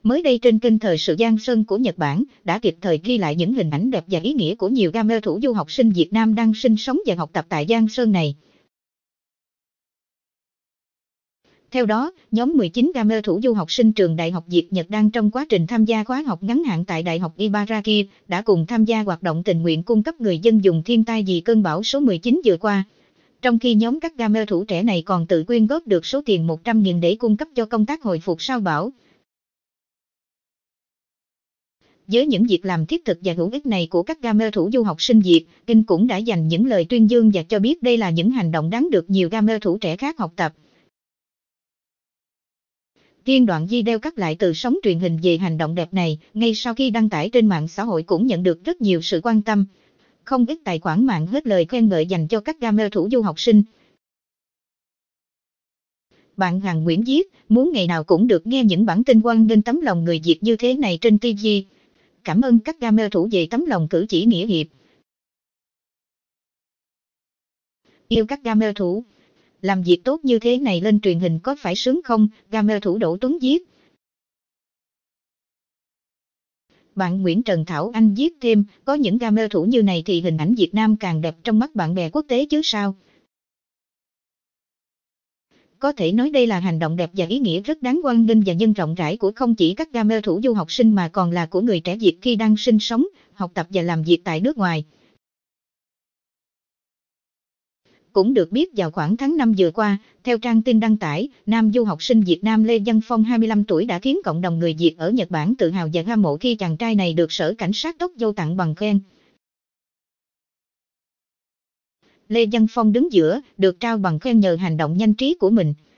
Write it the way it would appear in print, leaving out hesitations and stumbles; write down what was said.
Mới đây trên kênh Thời sự Giang Sơn của Nhật Bản đã kịp thời ghi lại những hình ảnh đẹp và ý nghĩa của nhiều gamer thủ du học sinh Việt Nam đang sinh sống và học tập tại Giang Sơn này. Theo đó, nhóm 19 gamer thủ du học sinh trường Đại học Việt Nhật đang trong quá trình tham gia khóa học ngắn hạn tại Đại học Ibaraki đã cùng tham gia hoạt động tình nguyện cung cấp người dân vùng thiên tai vì cơn bão số 19 vừa qua. Trong khi nhóm các gamer thủ trẻ này còn tự quyên góp được số tiền 100.000 để cung cấp cho công tác hồi phục sau bão. Với những việc làm thiết thực và hữu ích này của các gamer thủ du học sinh Việt, Kinh cũng đã dành những lời tuyên dương và cho biết đây là những hành động đáng được nhiều gamer thủ trẻ khác học tập. Riêng đoạn video cắt lại từ sóng truyền hình về hành động đẹp này, ngay sau khi đăng tải trên mạng xã hội cũng nhận được rất nhiều sự quan tâm. Không ít tài khoản mạng hết lời khen ngợi dành cho các gamer thủ du học sinh. Bạn Hằng Nguyễn viết, muốn ngày nào cũng được nghe những bản tin hoan nghênh tấm lòng người Việt như thế này trên TV. Cảm ơn các gamer thủ về tấm lòng cử chỉ nghĩa hiệp. Yêu các gamer thủ. Làm việc tốt như thế này lên truyền hình có phải sướng không? Gamer thủ Đỗ Tuấn viết. Bạn Nguyễn Trần Thảo Anh viết thêm, có những gamer thủ như này thì hình ảnh Việt Nam càng đẹp trong mắt bạn bè quốc tế chứ sao? Có thể nói đây là hành động đẹp và ý nghĩa rất đáng hoan nghênh và nhân rộng rãi của không chỉ các gamer thủ du học sinh mà còn là của người trẻ Việt khi đang sinh sống, học tập và làm việc tại nước ngoài. Cũng được biết vào khoảng tháng 5 vừa qua, theo trang tin đăng tải, nam du học sinh Việt Nam Lê Văn Phong 25 tuổi đã khiến cộng đồng người Việt ở Nhật Bản tự hào và hâm mộ khi chàng trai này được Sở Cảnh sát Tokyo tặng bằng khen. Lê Văn Phong đứng giữa, được trao bằng khen nhờ hành động nhanh trí của mình.